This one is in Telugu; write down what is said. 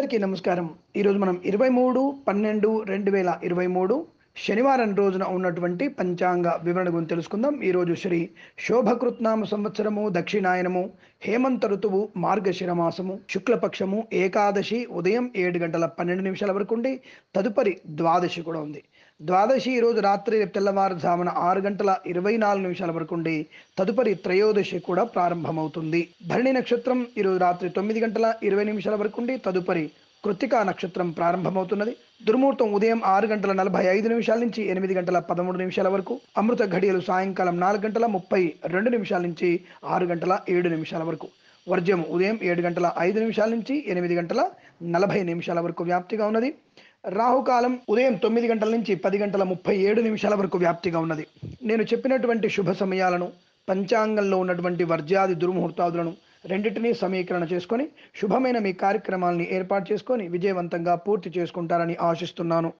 అందరికీ నమస్కారం. ఈరోజు మనం 23/12/2023 శనివారం రోజున ఉన్నటువంటి పంచాంగ వివరణ గురించి తెలుసుకుందాం. ఈరోజు శ్రీ శోభకృత్నామ సంవత్సరము, దక్షిణాయనము, హేమంత ఋతువు, మార్గశిర మాసము, శుక్లపక్షము, ఏకాదశి ఉదయం 7:12 వరకు ఉండి తదుపరి ద్వాదశి కూడా ఉంది. ద్వాదశి ఈరోజు రాత్రి తెల్లవారుజామున 6:24 వరకు ఉండి తదుపరి త్రయోదశి కూడా ప్రారంభమవుతుంది. భరణి నక్షత్రం ఈరోజు రాత్రి 9:20 వరకు ఉండి తదుపరి కృత్తికా నక్షత్రం ప్రారంభమవుతున్నది. దుర్ముహూర్తం ఉదయం 6:45 నుంచి 8:13 వరకు. అమృత ఘడియలు సాయంకాలం 4:32 నుంచి 6:07 వరకు. వర్జ్యం ఉదయం 7:05 నుంచి 8:40 వరకు వ్యాప్తిగా ఉన్నది. రాహుకాలం ఉదయం 9 గంటల నుంచి 10:37 వరకు వ్యాప్తిగా ఉన్నది. నేను చెప్పినటువంటి శుభ సమయాలను, పంచాంగంలో ఉన్నటువంటి వర్జ్యాది దుర్ముహూర్తాదులను రెండింటినీ సమీకరణ చేసుకొని శుభమైన మీ కార్యక్రమాలని ఏర్పాటు చేసుకొని విజయవంతంగా పూర్తి చేసుకుంటారని ఆశిస్తున్నాను.